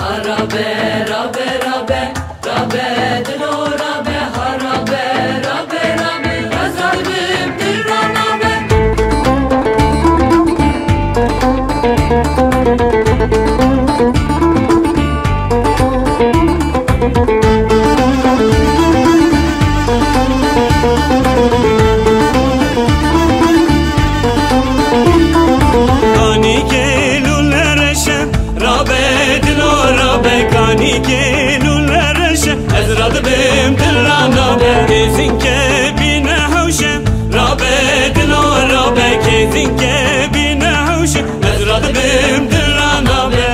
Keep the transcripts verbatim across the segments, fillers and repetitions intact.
رابه رابه رابه رابه دلو رابه ها رابه رابه رابه ازاد بیم دل را نابه کانی که لولرشه رابه دلو رابه کانی که لولرشه از راد بیم دل را نابه کزین که بینه هوشه رابه دلو رابه کزین که بینه هوشه از راد بیم دل را نابه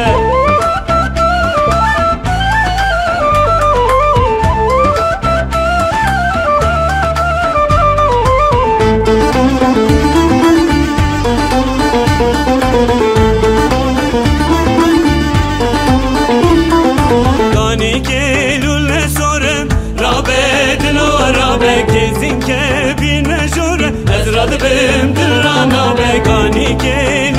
کانی که لوله سوره رابه دلو رابه کزین که بینه جوره از راد بیم دل را نابه کانی که